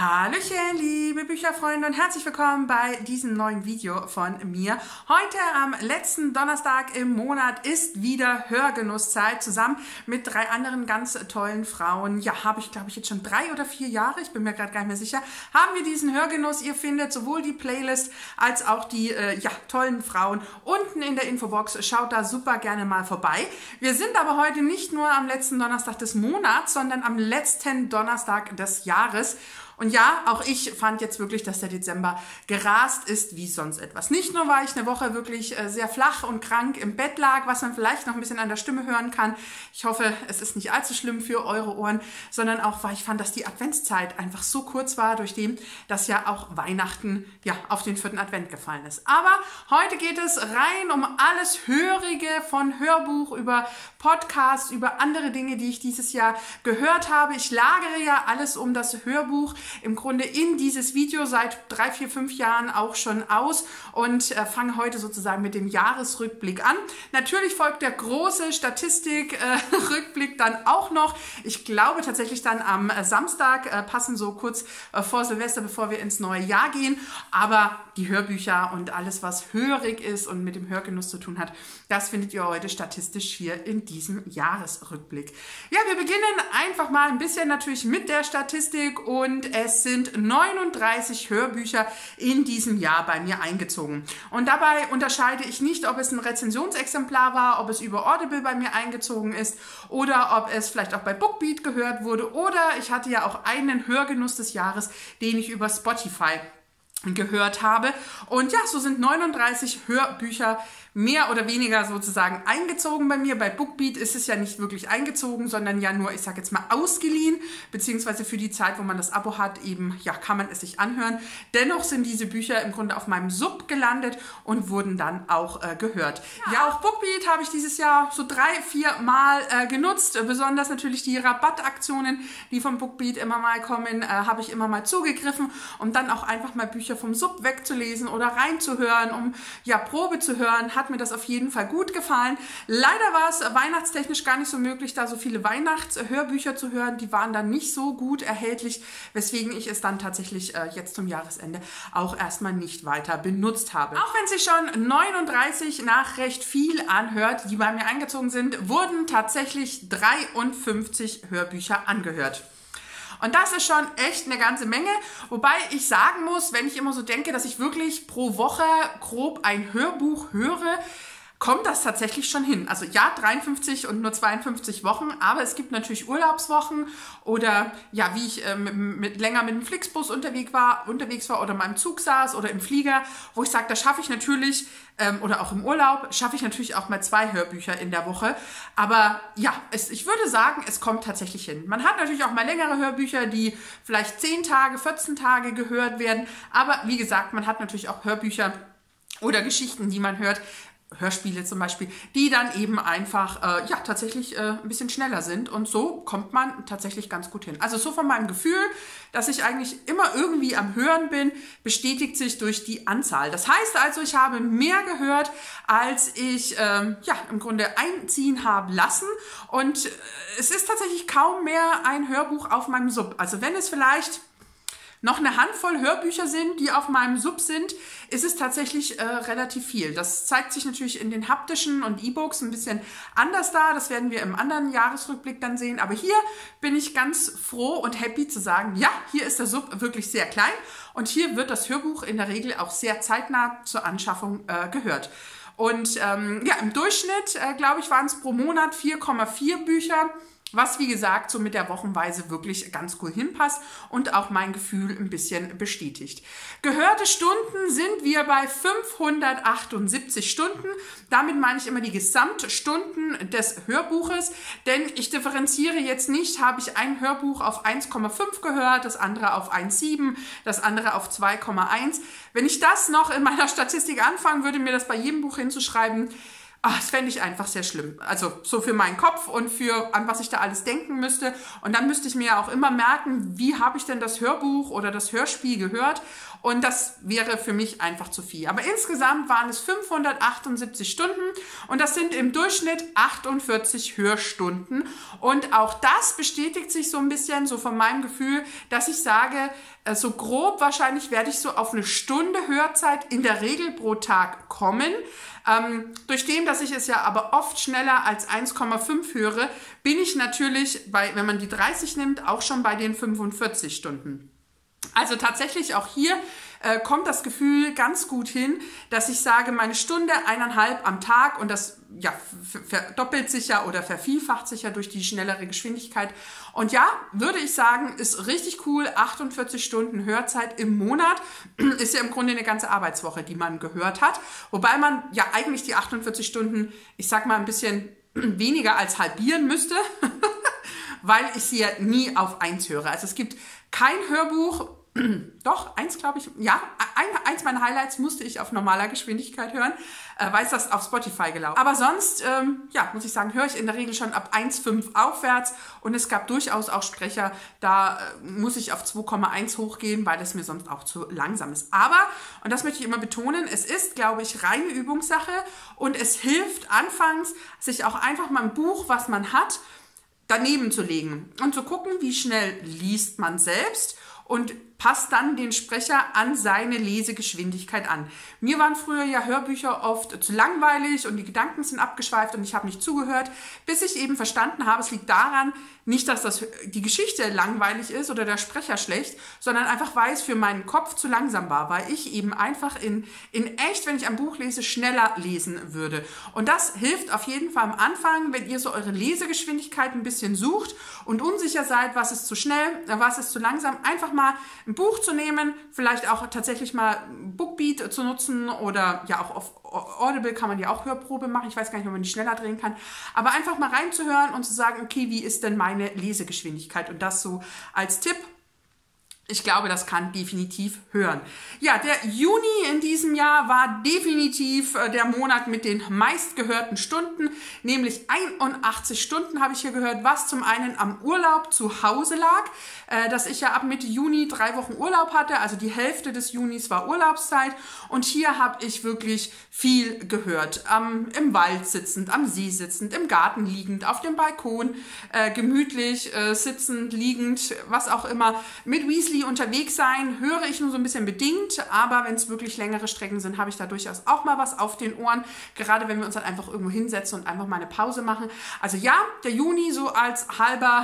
Hallöchen, liebe Bücherfreunde und herzlich willkommen bei diesem neuen Video von mir. Heute am letzten Donnerstag im Monat ist wieder Hörgenusszeit zusammen mit 3 anderen ganz tollen Frauen. Ja, habe ich glaube ich jetzt schon 3 oder 4 Jahre, ich bin mir gerade gar nicht mehr sicher, haben wir diesen Hörgenuss. Ihr findet sowohl die Playlist als auch die tollen Frauen unten in der Infobox. Schaut da super gerne mal vorbei. Wir sind aber heute nicht nur am letzten Donnerstag des Monats, sondern am letzten Donnerstag des Jahres. Und ja, auch ich fand jetzt wirklich, dass der Dezember gerast ist wie sonst etwas. Nicht nur, weil ich eine Woche wirklich sehr flach und krank im Bett lag, was man vielleicht noch ein bisschen an der Stimme hören kann. Ich hoffe, es ist nicht allzu schlimm für eure Ohren, sondern auch, weil ich fand, dass die Adventszeit einfach so kurz war, durch dem, dass ja auch Weihnachten auf den 4. Advent gefallen ist. Aber heute geht es rein um alles Hörige, von Hörbuch über Podcasts, über andere Dinge, die ich dieses Jahr gehört habe. Ich lagere ja alles um das Hörbuch im Grunde in dieses Video seit 3, 4, 5 Jahren auch schon aus und fange heute sozusagen mit dem Jahresrückblick an. Natürlich folgt der große Statistikrückblick dann auch noch. Ich glaube tatsächlich dann am Samstag, passend so kurz vor Silvester, bevor wir ins neue Jahr gehen. Aber die Hörbücher und alles, was hörig ist und mit dem Hörgenuss zu tun hat, das findet ihr heute statistisch hier in diesem Jahresrückblick. Ja, wir beginnen einfach mal ein bisschen natürlich mit der Statistik und es sind 39 Hörbücher in diesem Jahr bei mir eingezogen. Und dabei unterscheide ich nicht, ob es ein Rezensionsexemplar war, ob es über Audible bei mir eingezogen ist oder ob es vielleicht auch bei Bookbeat gehört wurde oder ich hatte ja auch einen Hörgenuss des Jahres, den ich über Spotify gehört habe. Und ja, so sind 39 Hörbücher mehr oder weniger sozusagen eingezogen bei mir. Bei Bookbeat ist es ja nicht wirklich eingezogen, sondern ja nur, ich sage jetzt mal, ausgeliehen, beziehungsweise für die Zeit, wo man das Abo hat, eben, ja, kann man es sich anhören. Dennoch sind diese Bücher im Grunde auf meinem Sub gelandet und wurden dann auch gehört. Ja, auch Bookbeat habe ich dieses Jahr so 3, 4 Mal genutzt. Besonders natürlich die Rabattaktionen, die von Bookbeat immer mal kommen, habe ich immer mal zugegriffen, um dann auch einfach mal Bücher vom Sub wegzulesen oder reinzuhören, um ja Probe zu hören. Hat mir das auf jeden Fall gut gefallen. Leider war es weihnachtstechnisch gar nicht so möglich, da so viele Weihnachtshörbücher zu hören. Die waren dann nicht so gut erhältlich, weswegen ich es dann tatsächlich jetzt zum Jahresende auch erstmal nicht weiter benutzt habe. Auch wenn sich schon 39 nach recht viel anhört, die bei mir eingezogen sind, wurden tatsächlich 53 Hörbücher angehört. Und das ist schon echt eine ganze Menge, wobei ich sagen muss, wenn ich immer so denke, dass ich wirklich pro Woche grob ein Hörbuch höre, kommt das tatsächlich schon hin. Also ja, 53 und nur 52 Wochen, aber es gibt natürlich Urlaubswochen oder ja, wie ich länger mit dem Flixbus unterwegs war oder mal im Zug saß oder im Flieger, wo ich sage, da schaffe ich natürlich, oder auch im Urlaub, schaffe ich natürlich auch mal 2 Hörbücher in der Woche. Aber ja, ich würde sagen, es kommt tatsächlich hin. Man hat natürlich auch mal längere Hörbücher, die vielleicht 10 Tage, 14 Tage gehört werden. Aber wie gesagt, man hat natürlich auch Hörbücher oder Geschichten, die man hört, Hörspiele zum Beispiel, die dann eben einfach tatsächlich ein bisschen schneller sind und so kommt man tatsächlich ganz gut hin. Also so von meinem Gefühl, dass ich eigentlich immer irgendwie am Hören bin, bestätigt sich durch die Anzahl. Das heißt also, ich habe mehr gehört, als ich im Grunde einziehen habe lassen und es ist tatsächlich kaum mehr ein Hörbuch auf meinem Sub. Also wenn es vielleicht noch eine Handvoll Hörbücher sind, die auf meinem Sub sind, ist es tatsächlich relativ viel. Das zeigt sich natürlich in den haptischen und E-Books ein bisschen anders da. Das werden wir im anderen Jahresrückblick dann sehen. Aber hier bin ich ganz froh und happy zu sagen, ja, hier ist der Sub wirklich sehr klein und hier wird das Hörbuch in der Regel auch sehr zeitnah zur Anschaffung gehört. Und im Durchschnitt, glaube ich, waren es pro Monat 4,4 Bücher. Was, wie gesagt, so mit der Wochenweise wirklich ganz cool hinpasst und auch mein Gefühl ein bisschen bestätigt. Gehörte Stunden sind wir bei 578 Stunden. Damit meine ich immer die Gesamtstunden des Hörbuches, denn ich differenziere jetzt nicht, habe ich ein Hörbuch auf 1,5 gehört, das andere auf 1,7, das andere auf 2,1. Wenn ich das noch in meiner Statistik anfangen würde, mir das bei jedem Buch hinzuschreiben, das fände ich einfach sehr schlimm. Also so für meinen Kopf und an was ich da alles denken müsste. Und dann müsste ich mir auch immer merken, wie habe ich denn das Hörbuch oder das Hörspiel gehört? Und das wäre für mich einfach zu viel. Aber insgesamt waren es 578 Stunden und das sind im Durchschnitt 48 Hörstunden. Und auch das bestätigt sich so ein bisschen so von meinem Gefühl, dass ich sage, so grob wahrscheinlich werde ich so auf eine Stunde Hörzeit in der Regel pro Tag kommen. Durch dem, dass ich es ja aber oft schneller als 1,5 höre, bin ich natürlich, wenn man die 30 nimmt, auch schon bei den 45 Stunden. Also tatsächlich auch hier kommt das Gefühl ganz gut hin, dass ich sage, meine Stunde 1,5 am Tag, und das ja, verdoppelt sich ja oder vervielfacht sich ja durch die schnellere Geschwindigkeit. Und ja, würde ich sagen, ist richtig cool. 48 Stunden Hörzeit im Monat ist ja im Grunde eine ganze Arbeitswoche, die man gehört hat. Wobei man ja eigentlich die 48 Stunden, ich sag mal, ein bisschen weniger als halbieren müsste, weil ich sie ja nie auf 1 höre. Also es gibt kein Hörbuch, doch, 1 glaube ich, ja, eins meiner Highlights musste ich auf normaler Geschwindigkeit hören, weil es das auf Spotify gelaufen. Aber sonst, ja, muss ich sagen, höre ich in der Regel schon ab 1,5 aufwärts und es gab durchaus auch Sprecher, da muss ich auf 2,1 hochgehen, weil es mir sonst auch zu langsam ist. Aber, und das möchte ich immer betonen, es ist, glaube ich, reine Übungssache und es hilft anfangs, sich auch einfach mal ein Buch, was man hat, daneben zu legen und zu gucken, wie schnell liest man selbst und passt dann den Sprecher an seine Lesegeschwindigkeit an. Mir waren früher ja Hörbücher oft zu langweilig und die Gedanken sind abgeschweift und ich habe nicht zugehört, bis ich eben verstanden habe, es liegt daran, nicht, dass die Geschichte langweilig ist oder der Sprecher schlecht, sondern einfach, weil es für meinen Kopf zu langsam war, weil ich eben einfach in echt, wenn ich ein Buch lese, schneller lesen würde. Und das hilft auf jeden Fall am Anfang, wenn ihr so eure Lesegeschwindigkeit ein bisschen sucht und unsicher seid, was ist zu schnell, was ist zu langsam, einfach mal ein Buch zu nehmen, vielleicht auch tatsächlich mal Bookbeat zu nutzen oder ja auch auf Audible kann man ja auch Hörprobe machen. Ich weiß gar nicht, ob man die schneller drehen kann. Aber einfach mal reinzuhören und zu sagen, okay, wie ist denn meine Lesegeschwindigkeit? Und das so als Tipp. Ich glaube, das kann definitiv hören. Ja, der Juni in diesem Jahr war definitiv der Monat mit den meistgehörten Stunden, nämlich 81 Stunden habe ich hier gehört, was zum einen am Urlaub zu Hause lag, dass ich ja ab Mitte Juni 3 Wochen Urlaub hatte, also die Hälfte des Junis war Urlaubszeit und hier habe ich wirklich viel gehört. Im Wald sitzend, am See sitzend, im Garten liegend, auf dem Balkon, gemütlich sitzend, liegend, was auch immer, mit Weasley unterwegs sein, höre ich nur so ein bisschen bedingt, aber wenn es wirklich längere Strecken sind, habe ich da durchaus auch mal was auf den Ohren, gerade wenn wir uns dann einfach irgendwo hinsetzen und einfach mal eine Pause machen. Also ja, der Juni so als halber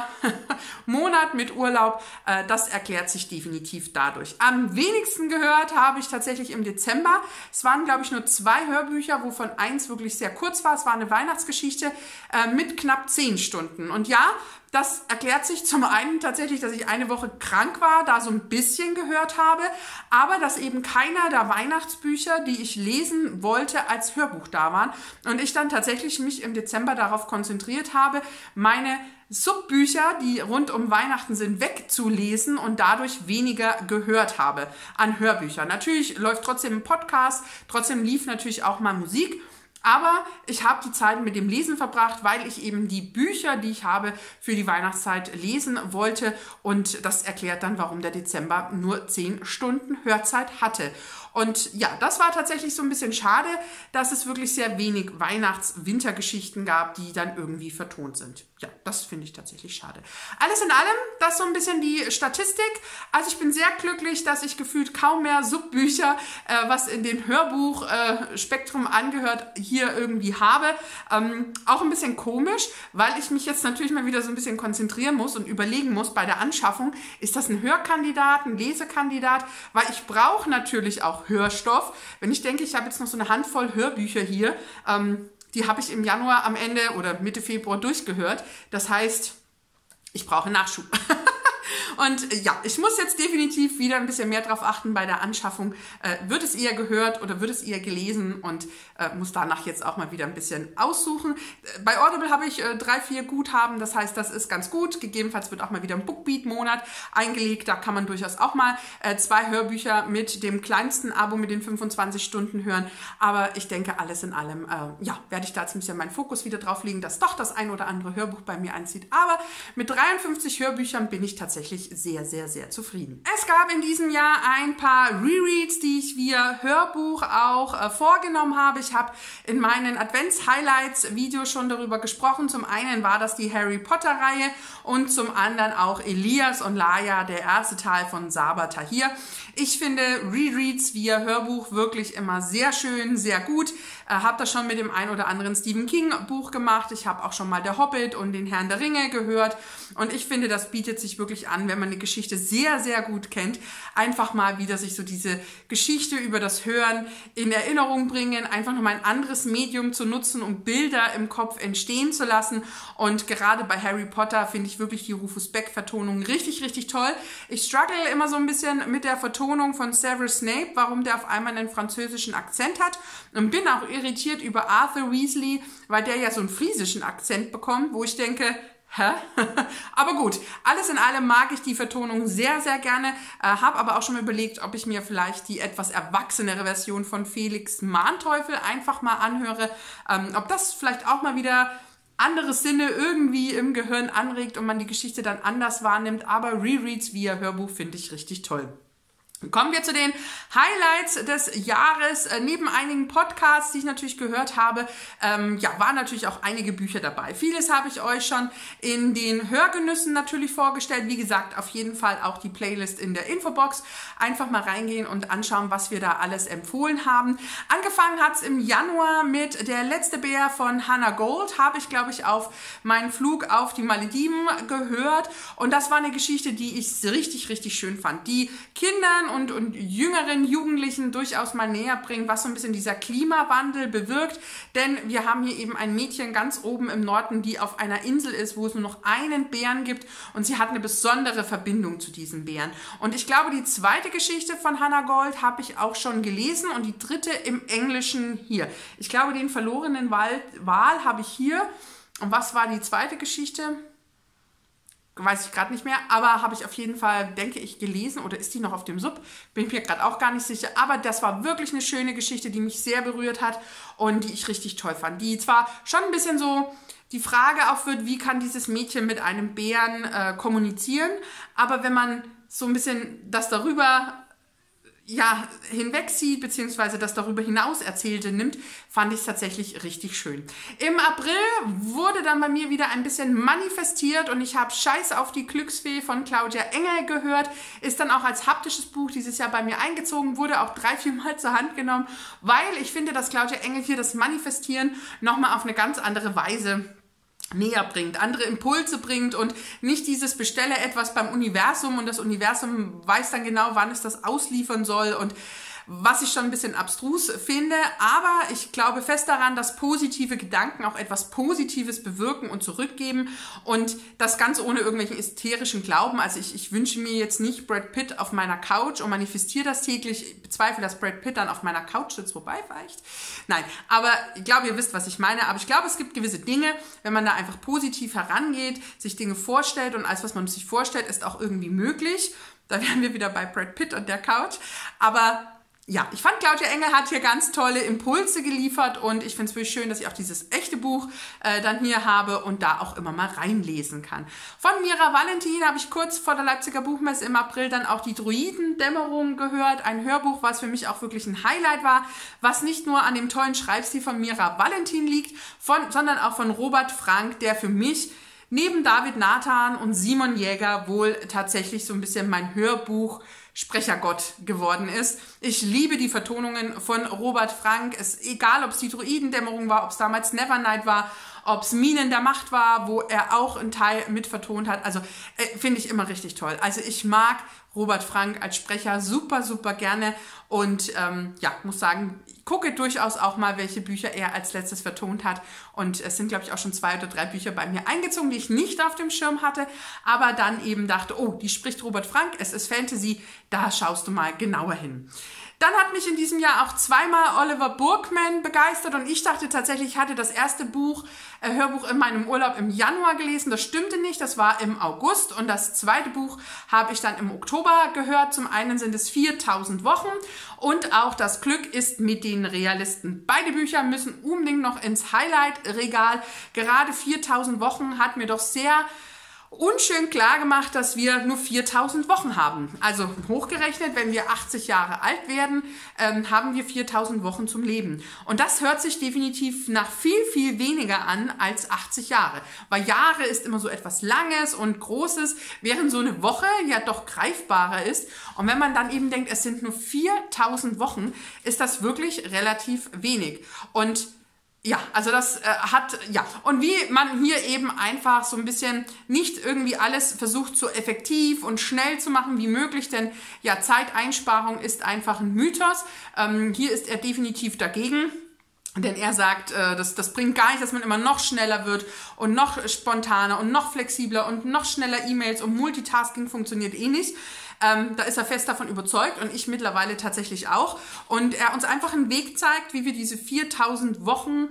Monat mit Urlaub, das erklärt sich definitiv dadurch. Am wenigsten gehört habe ich tatsächlich im Dezember. Es waren, glaube ich, nur 2 Hörbücher, wovon eins wirklich sehr kurz war. Es war eine Weihnachtsgeschichte mit knapp 10 Stunden. Und ja, das erklärt sich zum einen tatsächlich, dass ich eine Woche krank war, da so ein bisschen gehört habe, aber dass eben keiner der Weihnachtsbücher, die ich lesen wollte, als Hörbuch da waren und ich dann tatsächlich mich im Dezember darauf konzentriert habe, meine Subbücher, die rund um Weihnachten sind, wegzulesen und dadurch weniger gehört habe an Hörbüchern. Natürlich läuft trotzdem ein Podcast, trotzdem lief natürlich auch mal Musik. Aber ich habe die Zeit mit dem Lesen verbracht, weil ich eben die Bücher, die ich habe, für die Weihnachtszeit lesen wollte. Und das erklärt dann, warum der Dezember nur 10 Stunden Hörzeit hatte. Und ja, das war tatsächlich so ein bisschen schade, dass es wirklich sehr wenig Weihnachts-Wintergeschichten gab, die dann irgendwie vertont sind. Ja, das finde ich tatsächlich schade. Alles in allem, das ist so ein bisschen die Statistik. Also ich bin sehr glücklich, dass ich gefühlt kaum mehr Subbücher, was in den Hörbuch-Spektrum angehört, hier irgendwie habe. Auch ein bisschen komisch, weil ich mich jetzt natürlich mal wieder so ein bisschen konzentrieren muss und überlegen muss bei der Anschaffung, ist das ein Hörkandidat, ein Lesekandidat? Weil ich brauche natürlich auch Hörstoff. Wenn ich denke, ich habe jetzt noch so eine Handvoll Hörbücher hier, die habe ich im Januar am Ende oder Mitte Februar durchgehört. Das heißt, ich brauche Nachschub. Und ja, ich muss jetzt definitiv wieder ein bisschen mehr drauf achten bei der Anschaffung. Wird es eher gehört oder wird es eher gelesen und muss danach jetzt auch mal wieder ein bisschen aussuchen. Bei Audible habe ich 3, 4 Guthaben, das heißt, das ist ganz gut. Gegebenenfalls wird auch mal wieder ein Bookbeat-Monat eingelegt. Da kann man durchaus auch mal 2 Hörbücher mit dem kleinsten Abo mit den 25 Stunden hören. Aber ich denke, alles in allem, ja, werde ich da jetzt ein bisschen meinen Fokus wieder drauf legen, dass doch das ein oder andere Hörbuch bei mir einzieht. Aber mit 53 Hörbüchern bin ich tatsächlich sehr, sehr, sehr zufrieden. Es gab in diesem Jahr ein paar Rereads, die ich via Hörbuch auch vorgenommen habe. Ich habe in meinen Advents-Highlights-Videos schon darüber gesprochen. Zum einen war das die Harry Potter-Reihe und zum anderen auch Elias und Laia, der erste Teil von Sabaa Tahir. Ich finde Rereads via Hörbuch wirklich immer sehr schön, sehr gut. Habe das schon mit dem ein oder anderen Stephen King Buch gemacht. Ich habe auch schon mal Der Hobbit und den Herrn der Ringe gehört. Und ich finde, das bietet sich wirklich an, wenn man eine Geschichte sehr, sehr gut kennt, einfach mal wieder sich so diese Geschichte über das Hören in Erinnerung bringen, einfach nochmal ein anderes Medium zu nutzen, um Bilder im Kopf entstehen zu lassen. Und gerade bei Harry Potter finde ich wirklich die Rufus Beck-Vertonung richtig, richtig toll. Ich struggle immer so ein bisschen mit der Vertonung von Severus Snape, warum der auf einmal einen französischen Akzent hat, und bin auch irritiert über Arthur Weasley, weil der ja so einen friesischen Akzent bekommt, wo ich denke, hä? Aber gut, alles in allem mag ich die Vertonung sehr, sehr gerne, habe aber auch schon mal überlegt, ob ich mir vielleicht die etwas erwachsenere Version von Felix Manteuffel einfach mal anhöre, ob das vielleicht auch mal wieder andere Sinne irgendwie im Gehirn anregt und man die Geschichte dann anders wahrnimmt, aber Rereads via Hörbuch finde ich richtig toll. Kommen wir zu den Highlights des Jahres. Neben einigen Podcasts, die ich natürlich gehört habe, ja, waren natürlich auch einige Bücher dabei. Vieles habe ich euch schon in den Hörgenüssen natürlich vorgestellt. Wie gesagt, auf jeden Fall auch die Playlist in der Infobox. Einfach mal reingehen und anschauen, was wir da alles empfohlen haben. Angefangen hat es im Januar mit Der letzte Bär von Hannah Gold. Habe ich, glaube ich, auf meinen Flug auf die Malediven gehört. Und das war eine Geschichte, die ich richtig, richtig schön fand. Die Kindern und jüngeren Jugendlichen durchaus mal näher bringen, was so ein bisschen dieser Klimawandel bewirkt. Denn wir haben hier eben ein Mädchen ganz oben im Norden, die auf einer Insel ist, wo es nur noch einen Bären gibt und sie hat eine besondere Verbindung zu diesem Bären. Und ich glaube, die zweite Geschichte von Hannah Gold habe ich auch schon gelesen und die dritte im Englischen hier. Ich glaube, den verlorenen Wal habe ich hier. Und was war die zweite Geschichte? Weiß ich gerade nicht mehr, aber habe ich auf jeden Fall, denke ich, gelesen, oder ist die noch auf dem Sub? Bin ich mir gerade auch gar nicht sicher, aber das war wirklich eine schöne Geschichte, die mich sehr berührt hat und die ich richtig toll fand. Die zwar schon ein bisschen so die Frage aufwirft, wie kann dieses Mädchen mit einem Bären kommunizieren, aber wenn man so ein bisschen das darüber hinwegzieht, beziehungsweise das darüber hinaus Erzählte nimmt, fand ich es tatsächlich richtig schön. Im April wurde dann bei mir wieder ein bisschen manifestiert und ich habe Scheiß auf die Glücksfee von Claudia Engel gehört, ist dann auch als haptisches Buch dieses Jahr bei mir eingezogen, wurde auch 3, 4 Mal zur Hand genommen, weil ich finde, dass Claudia Engel hier das Manifestieren nochmal auf eine ganz andere Weise näher bringt, andere Impulse bringt und nicht dieses bestelle etwas beim Universum und das Universum weiß dann genau, wann es das ausliefern soll und was ich schon ein bisschen abstrus finde, aber ich glaube fest daran, dass positive Gedanken auch etwas Positives bewirken und zurückgeben und das Ganze ohne irgendwelchen ätherischen Glauben. Also ich wünsche mir jetzt nicht Brad Pitt auf meiner Couch und manifestiere das täglich. Ich bezweifle, dass Brad Pitt dann auf meiner Couch sitzt, wobei vielleicht. Nein, aber ich glaube, ihr wisst, was ich meine. Aber ich glaube, es gibt gewisse Dinge, wenn man da einfach positiv herangeht, sich Dinge vorstellt und alles, was man sich vorstellt, ist auch irgendwie möglich. Da wären wir wieder bei Brad Pitt und der Couch. Aber ja, ich fand, Claudia Engel hat hier ganz tolle Impulse geliefert und ich finde es wirklich schön, dass ich auch dieses echte Buch dann hier habe und da auch immer mal reinlesen kann. Von Mira Valentin habe ich kurz vor der Leipziger Buchmesse im April dann auch die Druidendämmerung gehört. Ein Hörbuch, was für mich auch wirklich ein Highlight war, was nicht nur an dem tollen Schreibstil von Mira Valentin liegt, sondern auch von Robert Frank, der für mich neben David Nathan und Simon Jäger wohl tatsächlich so ein bisschen mein Hörbuch Sprechergott geworden ist. Ich liebe die Vertonungen von Robert Frank. Es ist egal, ob es die Druidendämmerung war, ob es damals Nevernight war, ob es Minen der Macht war, wo er auch einen Teil mit vertont hat. Also finde ich immer richtig toll. Also ich mag Robert Frank als Sprecher super, super gerne und ja, muss sagen, ich gucke durchaus auch mal, welche Bücher er als letztes vertont hat und es sind, glaube ich, auch schon 2 oder 3 Bücher bei mir eingezogen, die ich nicht auf dem Schirm hatte, aber dann eben dachte, oh, die spricht Robert Frank, es ist Fantasy, da schaust du mal genauer hin. Dann hat mich in diesem Jahr auch zweimal Oliver Burkeman begeistert und ich dachte tatsächlich, ich hatte das erste Hörbuch in meinem Urlaub im Januar gelesen. Das stimmte nicht, das war im August und das zweite Buch habe ich dann im Oktober gehört. Zum einen sind es 4000 Wochen und auch Das Glück ist mit den Realisten. Beide Bücher müssen unbedingt noch ins Highlight-Regal. Gerade 4000 Wochen hat mir doch sehr unschön klar gemacht, dass wir nur 4000 Wochen haben. Also hochgerechnet, wenn wir 80 Jahre alt werden, haben wir 4000 Wochen zum Leben. Und das hört sich definitiv nach viel, viel weniger an als 80 Jahre. Weil Jahre ist immer so etwas Langes und Großes, während so eine Woche ja doch greifbarer ist. Und wenn man dann eben denkt, es sind nur 4000 Wochen, ist das wirklich relativ wenig. Und ja, also das und wie man hier eben einfach so ein bisschen nicht irgendwie alles versucht, so effektiv und schnell zu machen wie möglich, denn ja, Zeiteinsparung ist einfach ein Mythos. Hier ist er definitiv dagegen. Denn er sagt, das bringt gar nicht, dass man immer noch schneller wird und noch spontaner und noch flexibler und noch schneller E-Mails und Multitasking funktioniert eh nicht. Da ist er fest davon überzeugt und ich mittlerweile tatsächlich auch. Und er uns einfach einen Weg zeigt, wie wir diese 4000 Wochen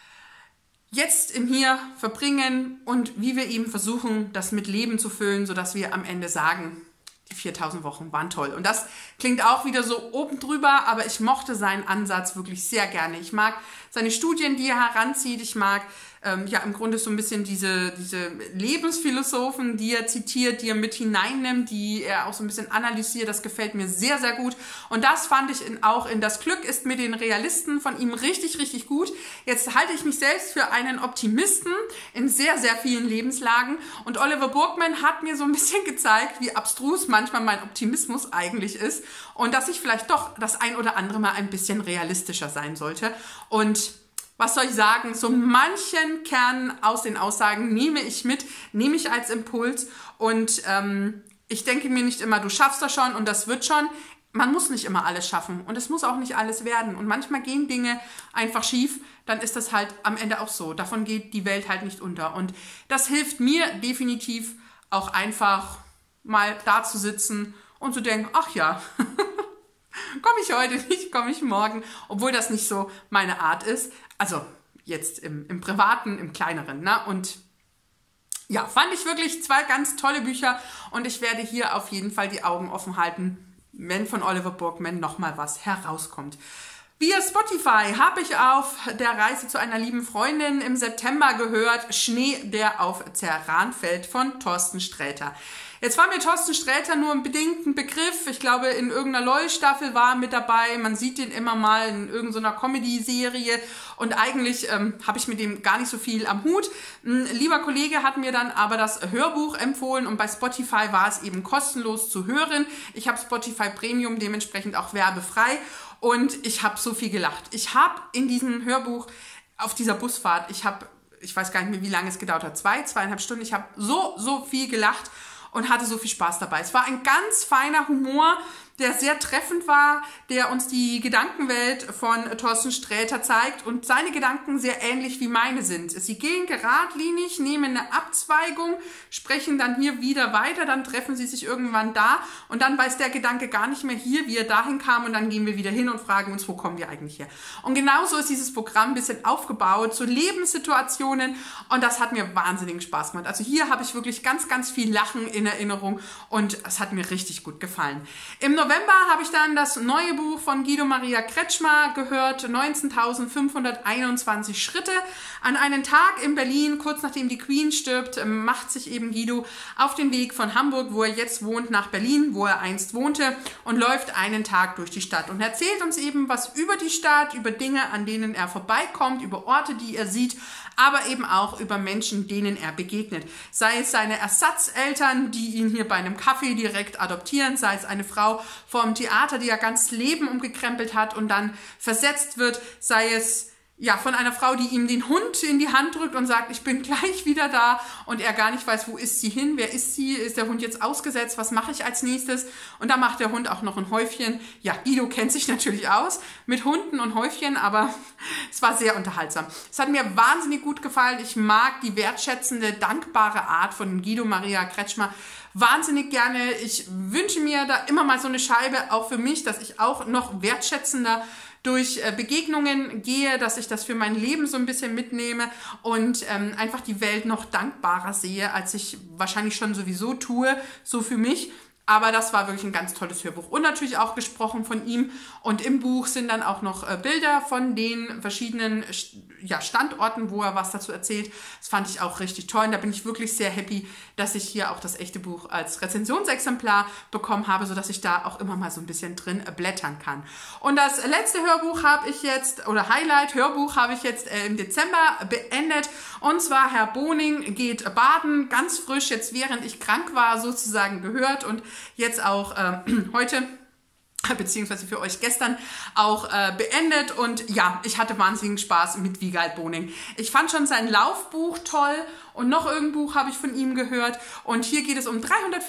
jetzt im Hier verbringen und wie wir eben versuchen, das mit Leben zu füllen, sodass wir am Ende sagen, die 4000 Wochen waren toll. Und das klingt auch wieder so oben drüber, aber ich mochte seinen Ansatz wirklich sehr gerne. Ich mag seine Studien, die er heranzieht. Ich mag ja im Grunde so ein bisschen diese Lebensphilosophen, die er zitiert, die er mit hineinnimmt, die er auch so ein bisschen analysiert. Das gefällt mir sehr, sehr gut. Und das fand ich auch in Das Glück ist mit den Realisten von ihm richtig, richtig gut. Jetzt halte ich mich selbst für einen Optimisten in sehr, sehr vielen Lebenslagen. Und Oliver Burkeman hat mir so ein bisschen gezeigt, wie abstrus manchmal mein Optimismus eigentlich ist und dass ich vielleicht doch das ein oder andere Mal ein bisschen realistischer sein sollte. Und was soll ich sagen, so manchen Kern aus den Aussagen nehme ich als Impuls und ich denke mir nicht immer, du schaffst das schon und das wird schon. Man muss nicht immer alles schaffen und es muss auch nicht alles werden und manchmal gehen Dinge einfach schief, dann ist das halt am Ende auch so. Davon geht die Welt halt nicht unter und das hilft mir definitiv auch einfach mal da zu sitzen und zu denken, ach ja, komme ich heute nicht, komme ich morgen, obwohl das nicht so meine Art ist. Also jetzt im Privaten, im Kleineren. Ne? Und ja, fand ich wirklich 2 ganz tolle Bücher und ich werde hier auf jeden Fall die Augen offen halten, wenn von Oliver Burkeman nochmal was herauskommt. Via Spotify habe ich auf der Reise zu einer lieben Freundin im September gehört, Schnee, der auf Ceran fällt von Thorsten Sträter. Jetzt war mir Thorsten Sträter nur bedingt ein Begriff. Ich glaube, in irgendeiner LOL-Staffel war er mit dabei. Man sieht ihn immer mal in irgendeiner Comedy-Serie. Und eigentlich habe ich mit dem gar nicht so viel am Hut. Ein lieber Kollege hat mir dann aber das Hörbuch empfohlen. Und bei Spotify war es eben kostenlos zu hören. Ich habe Spotify Premium, dementsprechend auch werbefrei. Und ich habe so viel gelacht. Ich habe in diesem Hörbuch auf dieser Busfahrt, ich weiß gar nicht mehr, wie lange es gedauert hat, 2,5 Stunden. Ich habe so viel gelacht und hatte so viel Spaß dabei. Es war ein ganz feiner Humor, der sehr treffend war, der uns die Gedankenwelt von Thorsten Sträter zeigt und seine Gedanken sehr ähnlich wie meine sind. Sie gehen geradlinig, nehmen eine Abzweigung, sprechen dann hier wieder weiter, dann treffen sie sich irgendwann da und dann weiß der Gedanke gar nicht mehr hier, wie er dahin kam und dann gehen wir wieder hin und fragen uns, wo kommen wir eigentlich her? Und genauso ist dieses Programm ein bisschen aufgebaut zu Lebenssituationen und das hat mir wahnsinnigen Spaß gemacht. Also hier habe ich wirklich ganz, ganz viel Lachen in Erinnerung und es hat mir richtig gut gefallen. Im November habe ich dann das neue Buch von Guido Maria Kretschmer gehört, 19.521 Schritte. An einen Tag in Berlin, kurz nachdem die Queen stirbt, macht sich eben Guido auf den Weg von Hamburg, wo er jetzt wohnt, nach Berlin, wo er einst wohnte und läuft einen Tag durch die Stadt und erzählt uns eben was über die Stadt, über Dinge, an denen er vorbeikommt, über Orte, die er sieht, aber eben auch über Menschen, denen er begegnet. Sei es seine Ersatzeltern, die ihn hier bei einem Kaffee direkt adoptieren, sei es eine Frau vom Theater, die ja ganz Leben umgekrempelt hat und dann versetzt wird, sei es ja, von einer Frau, die ihm den Hund in die Hand drückt und sagt, ich bin gleich wieder da, und er gar nicht weiß, wo ist sie hin, wer ist sie, ist der Hund jetzt ausgesetzt, was mache ich als nächstes? Und da macht der Hund auch noch ein Häufchen. Ja, Guido kennt sich natürlich aus mit Hunden und Häufchen, aber es war sehr unterhaltsam. Es hat mir wahnsinnig gut gefallen. Ich mag die wertschätzende, dankbare Art von Guido Maria Kretschmer wahnsinnig gerne. Ich wünsche mir da immer mal so eine Scheibe, auch für mich, dass ich auch noch wertschätzender durch Begegnungen gehe, dass ich das für mein Leben so ein bisschen mitnehme und einfach die Welt noch dankbarer sehe, als ich wahrscheinlich schon sowieso tue, so für mich. Aber das war wirklich ein ganz tolles Hörbuch und natürlich auch gesprochen von ihm. Und im Buch sind dann auch noch Bilder von den verschiedenen Standorten, wo er was dazu erzählt. Das fand ich auch richtig toll. Und da bin ich wirklich sehr happy, dass ich hier auch das echte Buch als Rezensionsexemplar bekommen habe, sodass ich da auch immer mal so ein bisschen drin blättern kann. Und das letzte Hörbuch habe ich jetzt, oder Highlight-Hörbuch habe ich jetzt im Dezember beendet. Und zwar Herr Boning geht baden, ganz frisch, jetzt während ich krank war sozusagen gehört und jetzt auch heute, beziehungsweise für euch gestern auch beendet. Und ja, ich hatte wahnsinnigen Spaß mit Wiegald Boning. Ich fand schon sein Laufbuch toll und noch irgendein Buch habe ich von ihm gehört. Und hier geht es um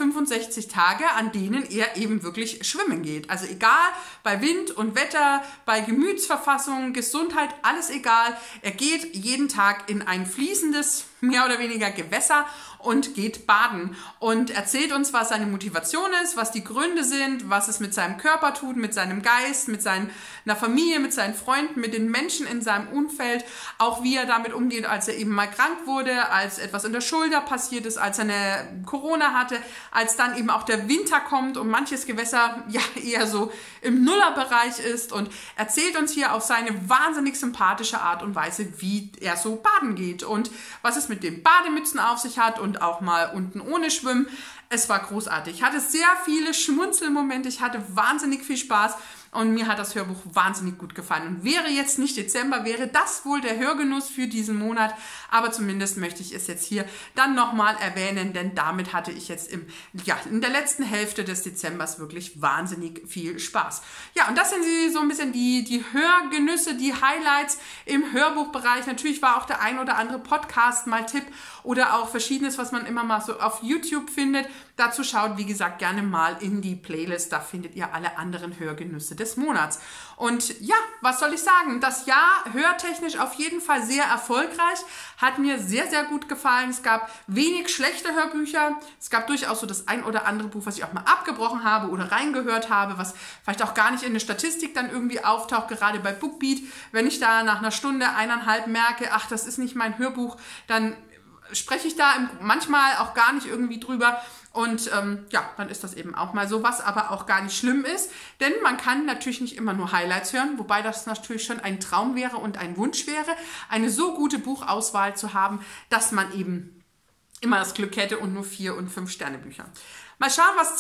365 Tage, an denen er eben wirklich schwimmen geht. Also egal, bei Wind und Wetter, bei Gemütsverfassung, Gesundheit, alles egal. Er geht jeden Tag in ein fließendes, mehr oder weniger Gewässer und geht baden und erzählt uns, was seine Motivation ist, was die Gründe sind, was es mit seinem Körper tut, mit seinem Geist, mit seiner Familie, mit seinen Freunden, mit den Menschen in seinem Umfeld, auch wie er damit umgeht, als er eben mal krank wurde, als etwas in der Schulter passiert ist, als er eine Corona hatte, als dann eben auch der Winter kommt und manches Gewässer ja eher so im Nullerbereich ist, und erzählt uns hier auf seine wahnsinnig sympathische Art und Weise, wie er so baden geht und was es mit den Bademützen auf sich hat und auch mal unten ohne Schwimmen. Es war großartig. Ich hatte sehr viele Schmunzelmomente, ich hatte wahnsinnig viel Spaß und mir hat das Hörbuch wahnsinnig gut gefallen. Und wäre jetzt nicht Dezember, wäre das wohl der Hörgenuss für diesen Monat, aber zumindest möchte ich es jetzt hier dann nochmal erwähnen, denn damit hatte ich jetzt in der letzten Hälfte des Dezembers wirklich wahnsinnig viel Spaß. Ja, und das sind so ein bisschen die Hörgenüsse, die Highlights im Hörbuchbereich. Natürlich war auch der ein oder andere Podcast mal Tipp oder auch Verschiedenes, was man immer mal so auf YouTube findet. Dazu schaut, wie gesagt, gerne mal in die Playlist. Da findet ihr alle anderen Hörgenüsse des Monats. Und ja, was soll ich sagen? Das Jahr hörtechnisch auf jeden Fall sehr erfolgreich. Hat mir sehr, sehr gut gefallen. Es gab wenig schlechte Hörbücher. Es gab durchaus so das ein oder andere Buch, was ich auch mal abgebrochen habe oder reingehört habe, was vielleicht auch gar nicht in der Statistik dann irgendwie auftaucht, gerade bei Bookbeat. Wenn ich da nach einer Stunde, 1,5 merke, ach, das ist nicht mein Hörbuch, dann spreche ich da manchmal auch gar nicht irgendwie drüber. Und dann ist das eben auch mal so, was aber auch gar nicht schlimm ist, denn man kann natürlich nicht immer nur Highlights hören, wobei das natürlich schon ein Traum wäre und ein Wunsch wäre, eine so gute Buchauswahl zu haben, dass man eben immer das Glück hätte und nur 4- und 5-Sterne-Bücher. Mal schauen, was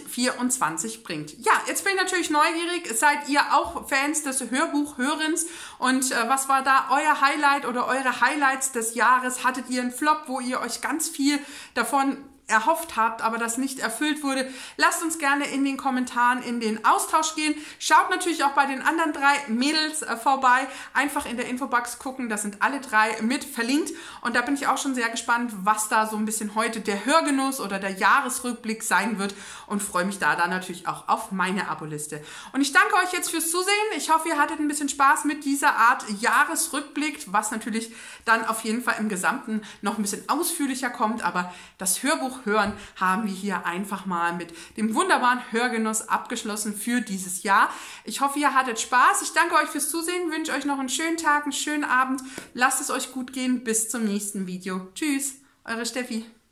2024 bringt. Ja, jetzt bin ich natürlich neugierig. Seid ihr auch Fans des Hörbuchhörens? Und was war da euer Highlight oder eure Highlights des Jahres? Hattet ihr einen Flop, wo ihr euch ganz viel davon erhofft habt, aber das nicht erfüllt wurde? Lasst uns gerne in den Kommentaren in den Austausch gehen. Schaut natürlich auch bei den anderen 3 Mädels vorbei. Einfach in der Infobox gucken, da sind alle 3 mit verlinkt. Und da bin ich auch schon sehr gespannt, was da so ein bisschen heute der Hörgenuss oder der Jahresrückblick sein wird, und freue mich da dann natürlich auch auf meine Aboliste. Und ich danke euch jetzt fürs Zusehen. Ich hoffe, ihr hattet ein bisschen Spaß mit dieser Art Jahresrückblick, was natürlich dann auf jeden Fall im Gesamten noch ein bisschen ausführlicher kommt, aber das Hörbuch hören haben wir hier einfach mal mit dem wunderbaren Hörgenuss abgeschlossen für dieses Jahr. Ich hoffe, ihr hattet Spaß. Ich danke euch fürs Zusehen, wünsche euch noch einen schönen Tag, einen schönen Abend. Lasst es euch gut gehen. Bis zum nächsten Video. Tschüss, eure Steffi.